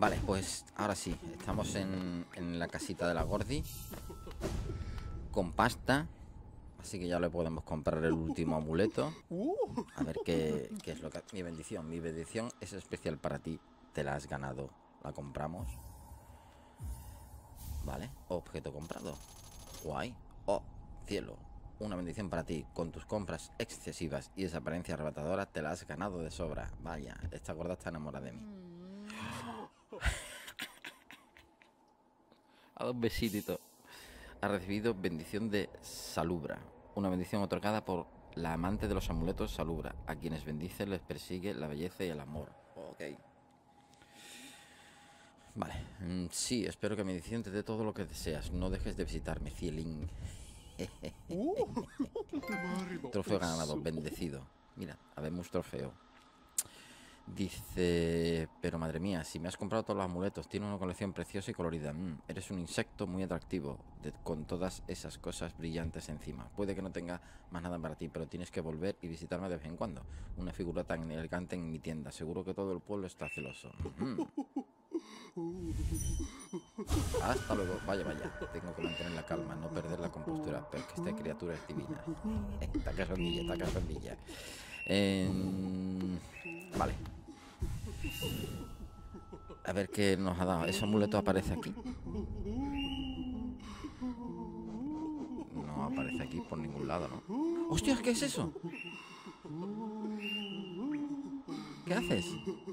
Vale, pues ahora sí. Estamos en la casita de la Gordi. Con pasta. Así que ya le podemos comprar el último amuleto. A ver qué es lo que... Mi bendición. Mi bendición es especial para ti. Te la has ganado. La compramos. Vale. Objeto comprado. Guay. Oh, cielo. Una bendición para ti. Con tus compras excesivas y esa apariencia arrebatadora te la has ganado de sobra. Vaya, esta gorda está enamorada de mí. A dos besitos. Ha recibido bendición de Salubra. Una bendición otorgada por la amante de los amuletos Salubra. A quienes bendice les persigue la belleza y el amor. Ok. Vale. Sí, espero que mi bendición te dé todo lo que deseas. No dejes de visitarme, Cielín. Trofeo ganado, bendecido. Mira, habemos trofeo. Dice, pero madre mía, si me has comprado todos los amuletos, tiene una colección preciosa y colorida. Eres un insecto muy atractivo, con todas esas cosas brillantes encima. Puede que no tenga más nada para ti, pero tienes que volver y visitarme de vez en cuando. Una figura tan elegante en mi tienda. Seguro que todo el pueblo está celoso. Hasta luego. Vaya, vaya. Tengo que mantener la calma, no perder la compostura. Pero es que esta criatura es divina. Está casondilla, está casondilla. Vale. A ver qué nos ha dado. ¿Ese amuleto aparece aquí? No aparece aquí por ningún lado, ¿no? ¡Hostias! ¿Qué es eso? ¿Qué haces?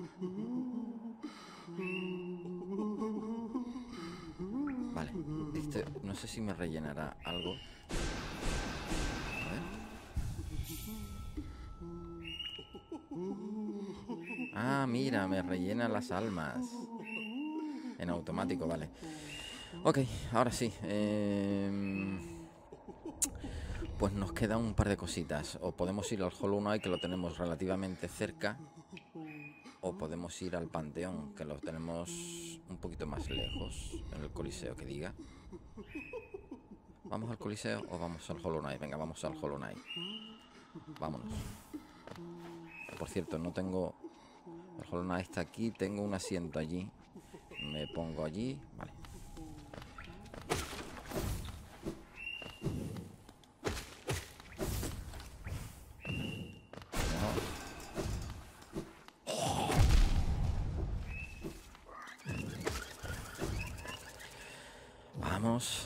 Vale. Este no sé si me rellenará algo. A ver. Ah, mira, me rellena las almas. En automático, vale. Ok, ahora sí. Pues nos queda un par de cositas. O podemos ir al Hollow Knight, que lo tenemos relativamente cerca. O podemos ir al Panteón, que lo tenemos un poquito más lejos. En el Coliseo, que diga. ¿Vamos al Coliseo o vamos al Hollow Knight? Venga, vamos al Hollow Knight. Vámonos. Por cierto, no tengo... El Hollow Knight está aquí. Tengo un asiento allí. Me pongo allí. Vale. Vamos.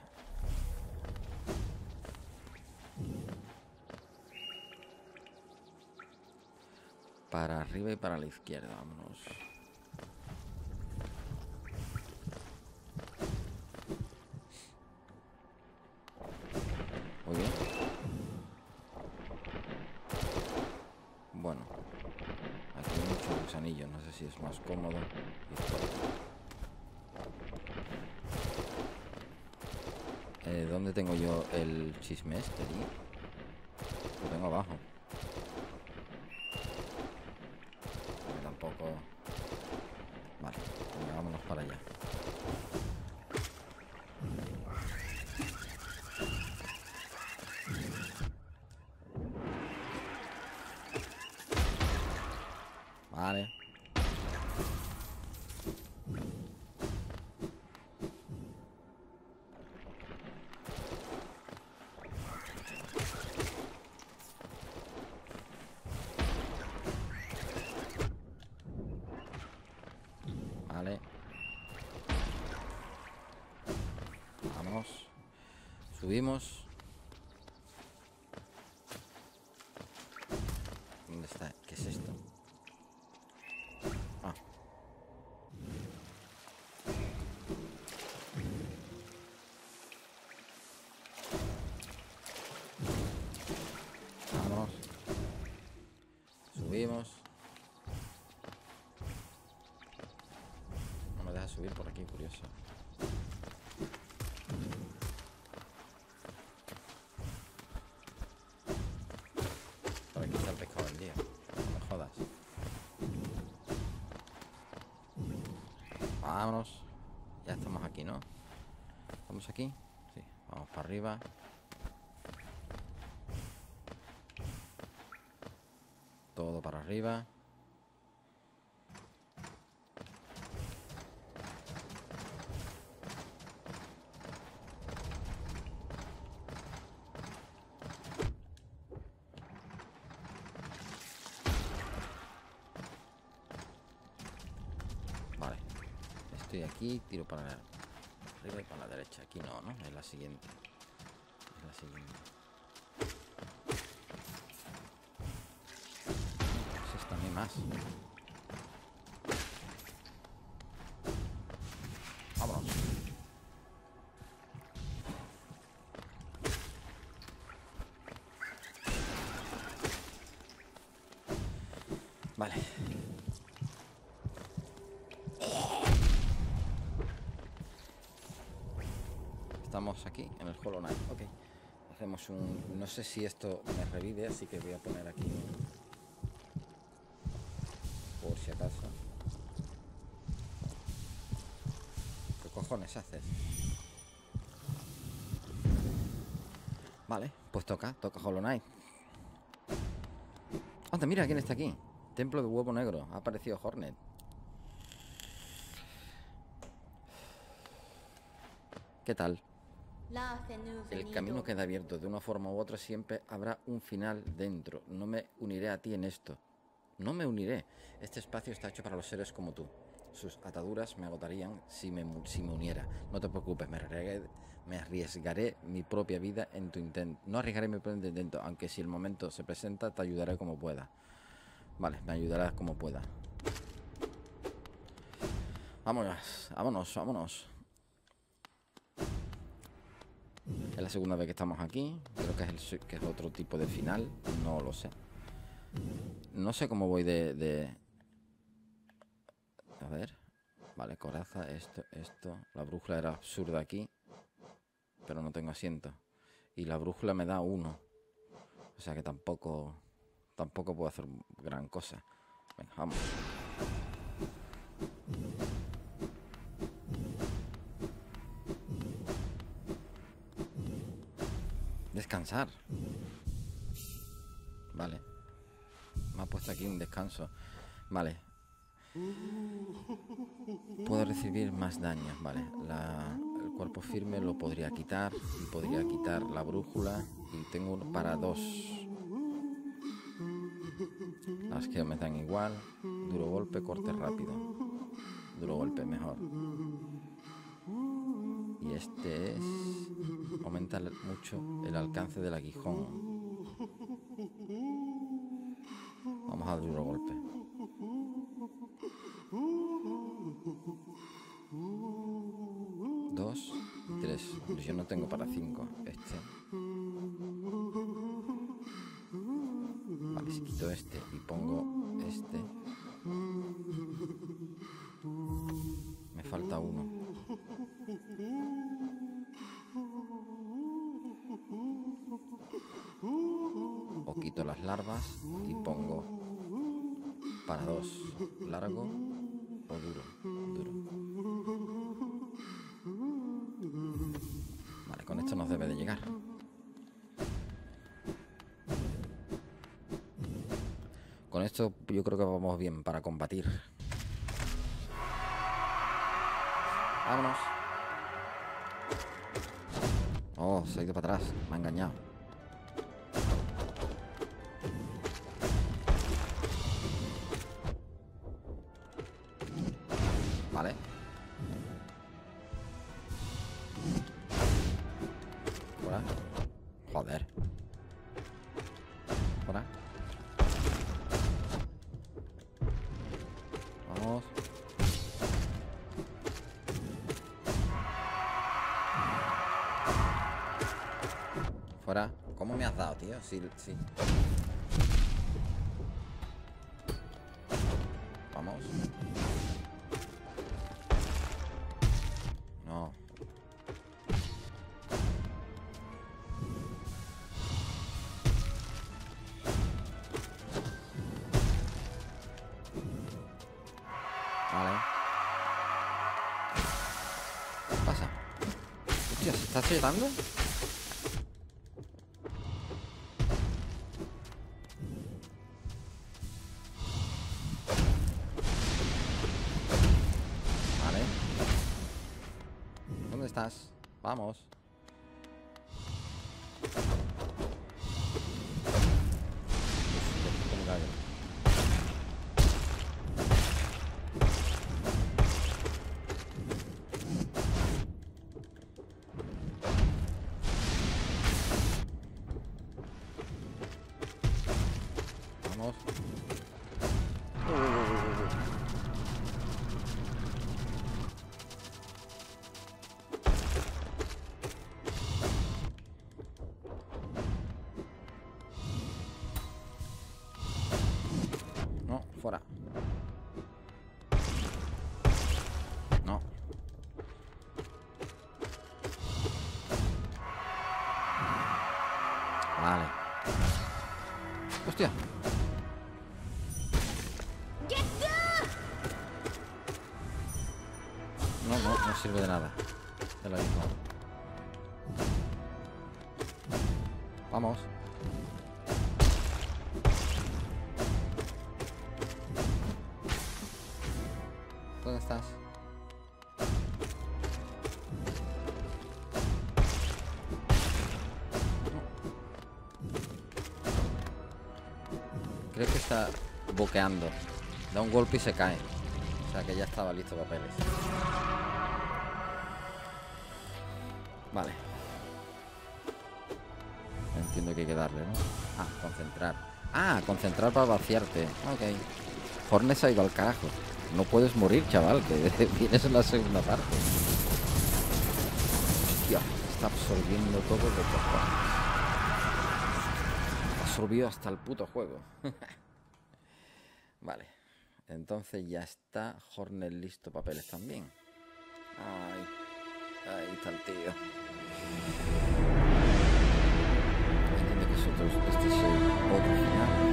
Para arriba y para la izquierda, vámonos. Muy bien. Bueno. Aquí hay muchos gusanillos, no sé si es más cómodo. ¿Dónde tengo yo el chisme este, tío? Lo tengo abajo. Tampoco... Vale, venga, vámonos para allá. Vale. Vale. Vamos. Subimos. ¿Dónde está? ¿Qué es esto? Ah. Vamos. Subimos. No me deja subir por aquí, curioso. Por aquí está el pescado del día. No me jodas. Vámonos. Ya estamos aquí, ¿no? ¿Estamos aquí? Sí. Vamos para arriba. Todo para arriba. estoy aquí, tiro para arriba y para la derecha. Aquí no, ¿no? Es la siguiente. Es la siguiente. Pues esta no hay más. Vámonos. Vale. Estamos aquí en el Hollow Knight. Ok. Hacemos un... No sé si esto me revive, así que voy a poner aquí... Por si acaso. ¿Qué cojones haces? Vale, pues toca Hollow Knight. Anda, mira quién está aquí. Templo de Huevo Negro. Ha aparecido Hornet. ¿Qué tal? El camino queda abierto. De una forma u otra siempre habrá un final dentro. No me uniré a ti en esto. No me uniré. Este espacio está hecho para los seres como tú. Sus ataduras me agotarían si me uniera. No te preocupes, me arriesgaré mi propia vida en tu intento. No arriesgaré mi propio intento, aunque si el momento se presenta, te ayudaré como pueda. Vale, me ayudarás como pueda. Vámonos, vámonos, vámonos. Es la segunda vez que estamos aquí. Creo que es otro tipo de final. No lo sé. No sé cómo voy de... A ver. Vale, coraza, esto. La brújula era absurda aquí. Pero no tengo asiento. Y la brújula me da 1. O sea que tampoco puedo hacer gran cosa. Venga, vamos. Descansar. Vale. Me ha puesto aquí un descanso. Vale. Puedo recibir más daño. Vale. El cuerpo firme lo podría quitar. Y podría quitar la brújula. Y tengo uno para 2. Las que me dan igual. Duro golpe, corte rápido. Duro golpe, mejor. Y este es... Aumenta mucho el alcance del aguijón. Vamos a duro golpe. Dos y 3. Yo no tengo para 5. Vale, si quito este y pongo este, me falta 1. O quito las larvas y pongo para 2. Largo o duro. Vale, con esto nos debe de llegar. Con esto yo creo que vamos bien para combatir. Vámonos. Oh, se ha ido para atrás. Me ha engañado. Vale. Fuera. Joder. Fuera. Vamos. Fuera. ¿Cómo me has dado, tío? Sí. Vamos. No. Vale. ¿Qué pasa? Hostia, ¿se está secando? Vale. ¿Dónde estás? Vamos. Vale. Hostia. No sirve de nada. De la misma. Vamos. ¿Dónde estás? Creo que está boqueando. Da un golpe y se cae. O sea que ya estaba listo papeles. Vale. Entiendo que hay que darle, ¿no? Ah, concentrar. Ah, concentrar para vaciarte. Ok. Hornes ha ido al carajo. No puedes morir, chaval, que vienes en la segunda parte. Hostia, está absorbiendo todo lo que absorbió hasta el puto juego. Vale. Entonces ya está Hornet listo, papeles también. Ay, ahí está el tío. Entiendo que este es el otro final.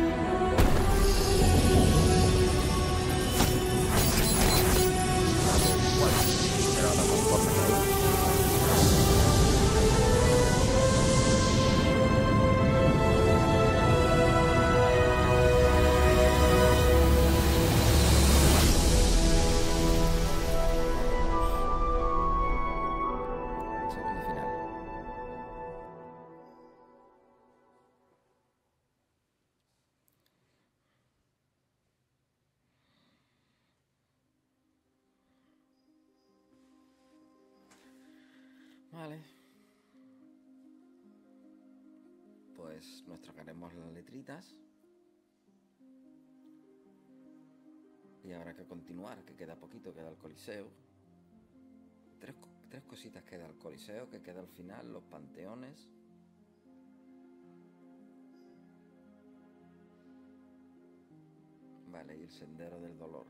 Pero ahora con Hornet ahí. Vale. Pues nos tragaremos las letritas. Y habrá que continuar, que queda poquito, queda el Coliseo. Tres cositas queda el Coliseo, que queda al final, los panteones. Vale, y el sendero del dolor.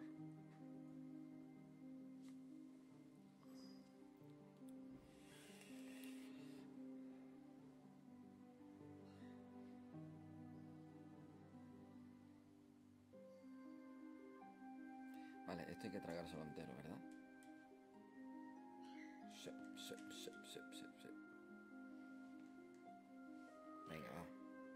Vale, esto hay que tragárselo entero, ¿verdad? Sí. Venga, va.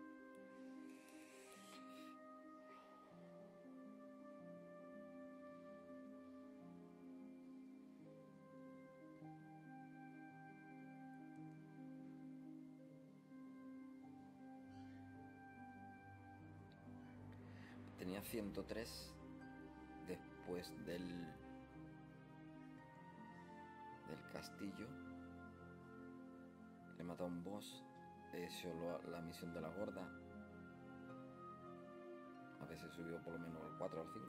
Tenía 103 después del castillo. Le he matado a un boss. He hecho la misión de la gorda. A veces subió por lo menos al 4 o al 5.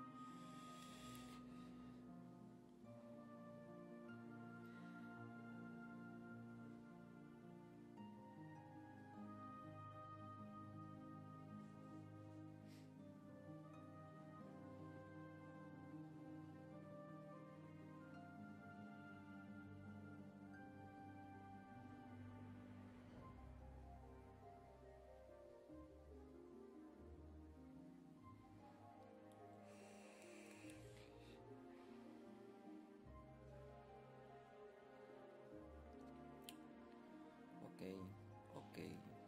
Ok.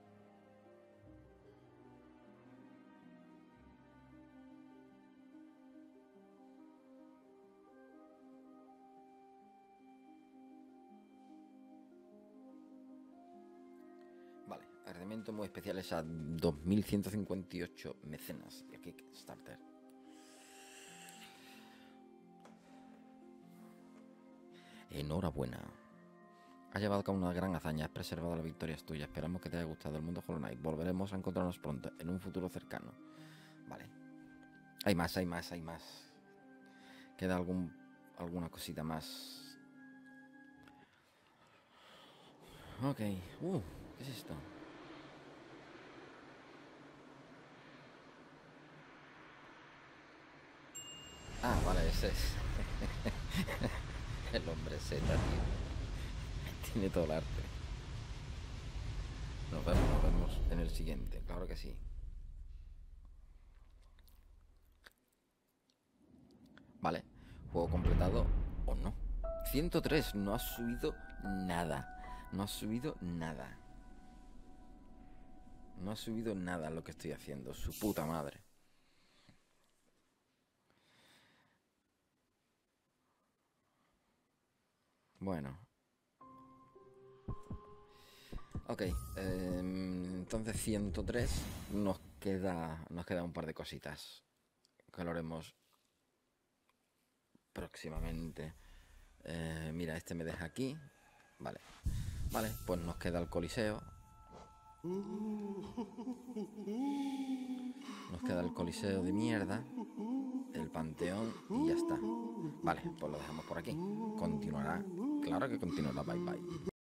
Vale, agradecimientos muy especiales a 2158 mecenas de Kickstarter. Enhorabuena. Has llevado a cabo una gran hazaña, has preservado la victoria es tuya. Esperamos que te haya gustado el mundo Hollow Knight. Volveremos a encontrarnos pronto, en un futuro cercano. Vale. Hay más. Queda alguna cosita más. Ok. ¿Qué es esto? Ah, vale, ese es. El hombre Z, tío. Tiene todo el arte. Nos vemos en el siguiente, claro que sí. Vale, juego completado o no. 103, no ha subido nada. No ha subido nada. No ha subido nada lo que estoy haciendo, su puta madre. Bueno. Ok, entonces 103 nos queda un par de cositas que lo haremos próximamente. Mira, este me deja aquí. Vale, vale, pues nos queda el Coliseo. Nos queda el Coliseo de mierda, el Panteón y ya está. Vale, pues lo dejamos por aquí. Continuará, claro que continuará, bye bye.